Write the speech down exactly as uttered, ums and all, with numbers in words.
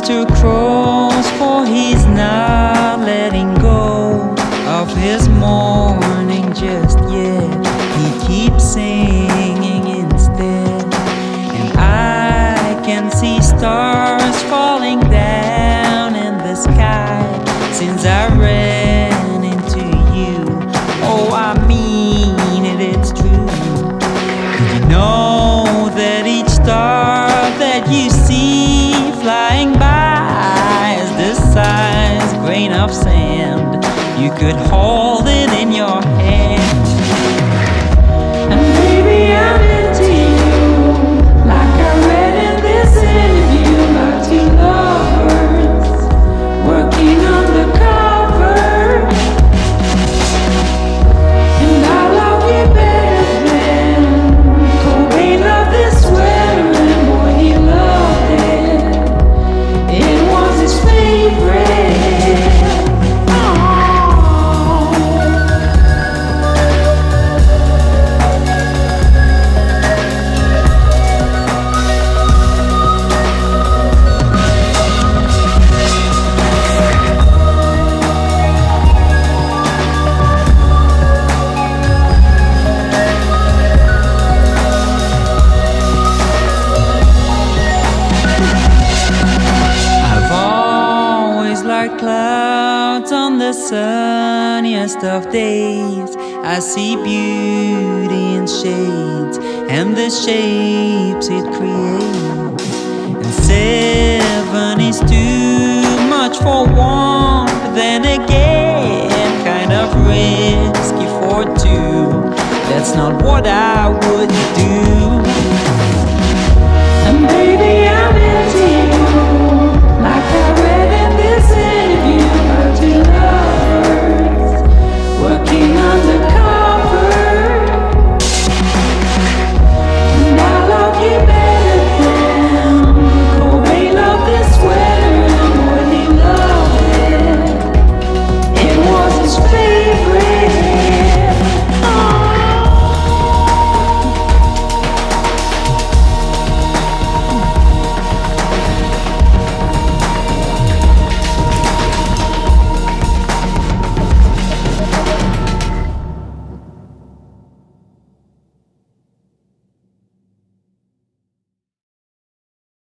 to cross, for he's not letting go of his morning just yet. He keeps singing instead, and I can see stars falling down in the sky since I ran into you. Oh, I mean it, it's true. Did you know that each star that you see flying by is the size grain of sand? You could hold it in your hand. And baby, I'm into you, like I read in this interview about two lovers working undercover. And I love you better than Kobe loved this sweater, and boy, he loved it. It was his favorite. Like clouds on the sunniest of days, I see beauty in shades and the shapes it creates. And seven is too much for one, but then again kind of risky for two. That's not what I would do. And baby, I